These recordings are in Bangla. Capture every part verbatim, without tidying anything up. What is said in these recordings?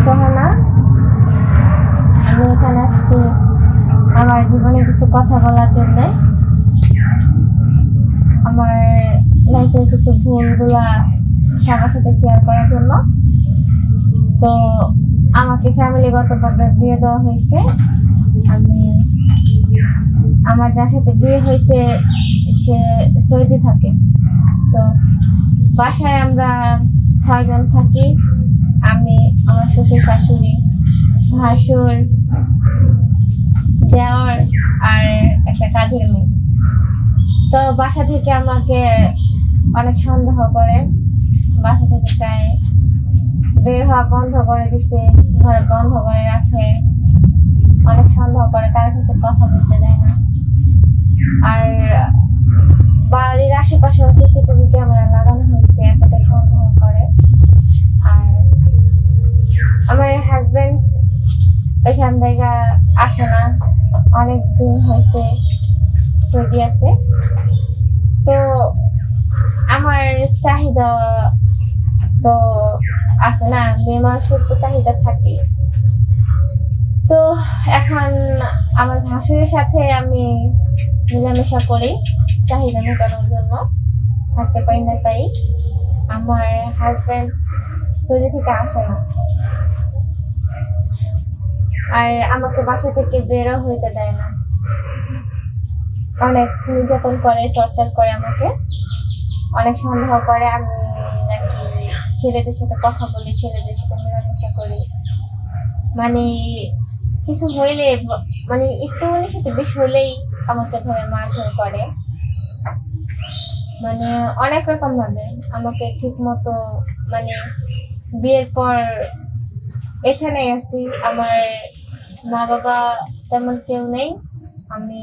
সোহানা। আমি এখানে আসছি আমার জীবনে কিছু কথা বলার জন্য, আমার লাইফের কিছু ভুলগুলা সবার সাথে শেয়ার করার জন্য। তো আমাকে ফ্যামিলিগতভাবে বিয়ে দেওয়া হয়েছে। আমি আমার যার সাথে বিয়ে হয়েছে সে সৌদি থাকে। তো বাসায় আমরা ছয়জন থাকি, আমি, আমার শ্বশুর শাশুড়ি, ভাসুর, দেওর আর একটা কাজের মেয়ে। তো বাসা থেকে আমাকে অনেক সন্দেহ করে, বাসা থেকে প্রায় বের হওয়া বন্ধ করে দিছে, ঘরে বন্ধ করে রাখে, অনেক সন্দেহ করে, কারোর সাথে কথা বলতে দেয় না। আর বাড়ির আশেপাশেও সিসিটিভি ক্যামেরা লাগানো হয়েছে, এতটা সন্দেহ করে। আর আমার হাজবেন্ড ওইখান থেকে আসে না, অনেক দিন হয়েছে সৌদি আছে। তো আমার চাহিদা তো আছে না, মেয়ে মানুষের তো চাহিদা থাকে। তো এখন আমার ভাসুরের সাথে আমি মেলামেশা করি চাহিদা মেটানোর জন্য, থাকতে পারি না তাই। আমার হাজবেন্ড সৌদি থেকে আসে না, আর আমাকে বাসা থেকে বেরো হইতে দেয় না, অনেক নির্যাতন করে, টর্চার করে, আমাকে অনেক সন্দেহ করে আমি নাকি ছেলেদের সাথে কথা বলি, ছেলেদের সাথে মেলামেশা করি। মানে কিছু হইলে, মানে একটু মনের সাথে বেশ হইলেই আমাকে ধরে মারধর করে, মানে অনেক রকম ভাবে আমাকে ঠিক মতো। মানে বিয়ের পর এখানে আছি, আমার মা বাবা তেমন কেউ নেই, আমি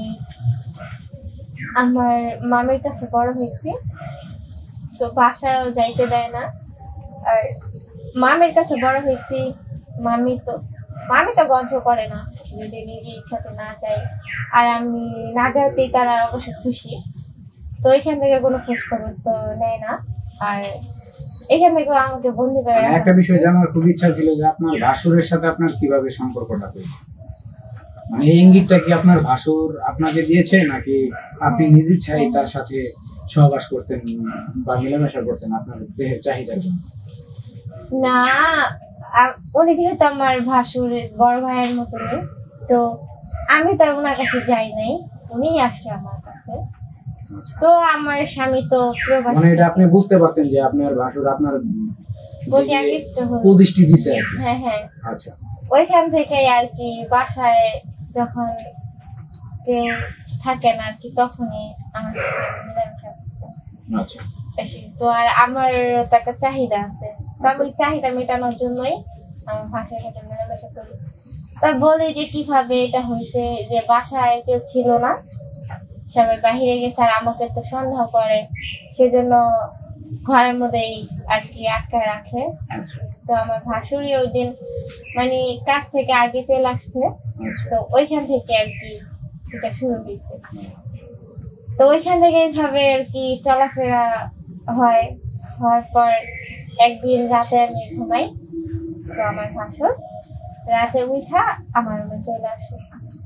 আমার মামির কাছে বড় হয়েছি। তো বাসায়ও যাইতে দেয় না, আর মামির কাছে বড় হয়েছি, মামি তো মামি তো গর্ব করে না যদি নিজে ইচ্ছাতে না যায়। আর আমি না যাওয়াতেই তারা অবশ্য খুশি। তো এখান থেকে কোনো খোঁজ খবর তো নেয় না, আর এখান থেকে আমাকে বন্দি করে। একটা বিষয় জানার খুব ইচ্ছা ছিল যে আপনার ভাসুরের সাথে আপনার কিভাবে সম্পর্কটা হয়েছে, মানে এই ইঙ্গিতটা কি আপনার ভাসুর আপনাকে দিয়েছে নাকি আপনি নিজে চাই তার সাথে সহবাস করছেন বা মেলামেশা করছেন আপনার দেহের চাহিদার জন্য? না, উনি যেহেতু আমার ভাসুর বড় ভাইয়ের মতনই, তো আমি তো ওনার কাছে যাই নাই, উনি আসছে আমার কাছে। তো আমার স্বামী তো প্রবাসী, মানে এটা আপনি বুঝতে পারতেন যে আপনার ভাসুর আপনার প্রতি আকৃষ্ট হলো, কুদৃষ্টি দিছে আর কি? হ্যাঁ হ্যাঁ। আচ্ছা, ওইখান থেকে আর কি বাসায় যখন কেউ থাকে না আর কি, তখনই আমার মেলামেশা আচ্ছা বেশি। তো আর আমার তো একটা চাহিদা আছে, তো আমি চাহিদা মেটানোর জন্যই আমার ভাষার সাথে মেলামেশা করি। তা বলি যে কিভাবে এটা হয়েছে, যে বাসায় কেউ ছিল না, সবাই বাহিরে গেছে, আর আমাকে তো সন্দেহ করে, সেজন্য ঘরের মধ্যেই আর কি আটকায় রাখে। তো আমার ভাসুরই ওই দিন মানে কাজ থেকে আগে চলে আসছে, তো ওইখান থেকে আর কি এটা শুরু হয়েছে। তো ওইখান থেকে এইভাবে আর কি চলাফেরা হয়। হওয়ার পর একদিন রাতে আমি ঘুমাই, তো আমার ভাসুর রাতে উঠা আমার রুমে চলে আসে,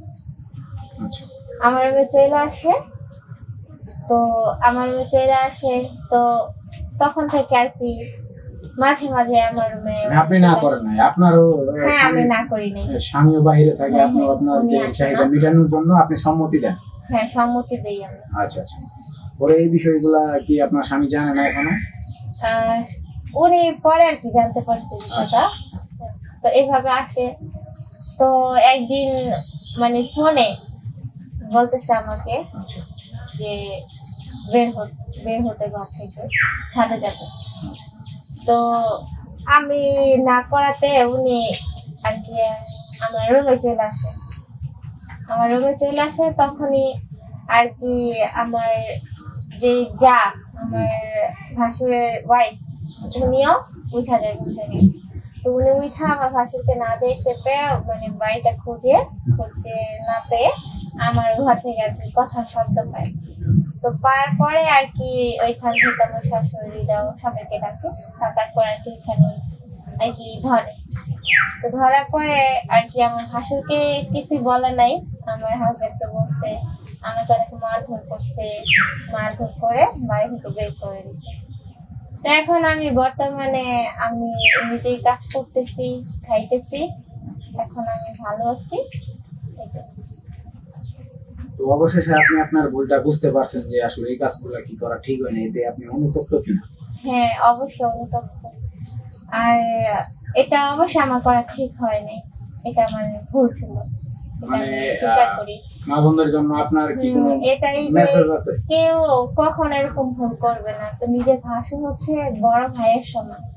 আমার রুমে চলে আসে তো আমার রুমে চলে আসে তো তখন থেকে আর কি মাঝে মাঝে আমার রুমে। আপনি না করেন নাই? আপনারও? হ্যাঁ, আমি না করি নাই। স্বামীও বাহিরে থাকে, আপনি আপনার চাহিদা মেটানোর জন্য আপনি সম্মতি দেন? হ্যাঁ, সম্মতি দেই আমি। আচ্ছা আচ্ছা। পরে এই বিষয়গুলা কি আপনার স্বামী জানে না এখনো? উনি পরে আর কি জানতে পারছে বিষয়টা। তো এইভাবে আসে, তো একদিন মানে ফোনে বলতেছে আমাকে যে বের হতে বের হতে ঘর থেকে ছাদে যাবে। তো আমি না করাতে উনি আর কি আমার রুমে চলে আসে আমার রুমে চলে আসে তখনই আর কি আমার যে যা আমার ভাসুরের ওয়াইফ উনিও উঠা যায় ঘুম থেকে। তো উনি উঠা আমার ভাসুরকে না দেখতে পেয়ে মানে বাড়িটা খুঁজে খুঁজে না পেয়ে আমার ঘর থেকে আর কি কথা শব্দ পায়। তো পাওয়ার পরে আর কি ওইখান থেকে আমার শাশুড়িরাও সবাইকে ডাকে, তারপর আর কি এখানে আর কি ধরে তো ধরার পরে আর কি আমার ভাসুরকে কিছু বলে নাই, আমার হাজবেন্ড তো বলছে আমাকে অনেক মারধর করছে, মারধর করে বাড়ি থেকে বের করে দিচ্ছে। তো এখন আমি বর্তমানে আমি নিজেই কাজ করতেছি, খাইতেছি, এখন আমি ভালো আছি। এটাই। তো অবশেষে আপনি আপনার ভুলটা বুঝতে পারছেন যে আসলে এই কাজগুলো কি করা ঠিক হয়নি, এতে আপনি অনুতপ্ত কিনা? হ্যাঁ, অবশ্যই অনুতপ্ত। আর এটা অবশ্যই আমার করা ঠিক হয়নি, এটা আমার ভুল ছিল, এটা মানে আমি স্বীকার আহ, করি। মা বোনদের জন্য আপনার কি কোনো হুম, এটাই যে মেসেজ আছে? কেউ কখনো এরকম ভুল করবে না। তো নিজের ভাষা হচ্ছে বড় ভাইয়ের সমান।